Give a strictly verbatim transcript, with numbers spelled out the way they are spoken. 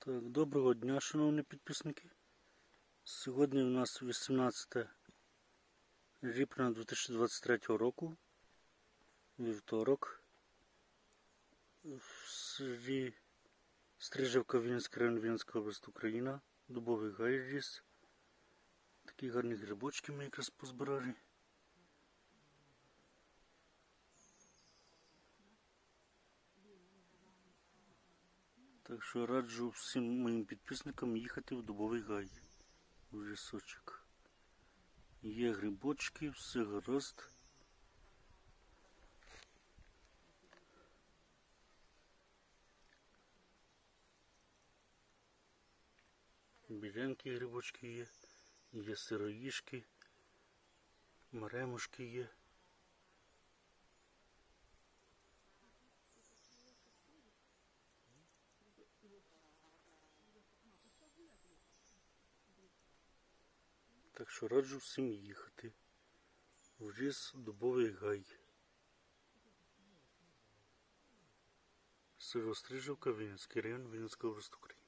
Так, доброго дня, шановні підписники. Сьогодні у нас вісімнадцяте липня дві тисячі двадцять третього року, вівторок. В селі Стрижівка, Вінницький район, Вінницька область, Україна. Дубовий гай ріс. Такі гарні грибочки ми якраз позбирали. Так що раджу всім моїм підписникам їхати в Дубовий гай, в лісочок. Є грибочки, все гаразд. Біленькі грибочки є, є сироїшки, маремушки є. Так що раджу всім їхати в ліс Дубовий гай. Село Стрижівка, Вінницький район, Вінницька область, Україна.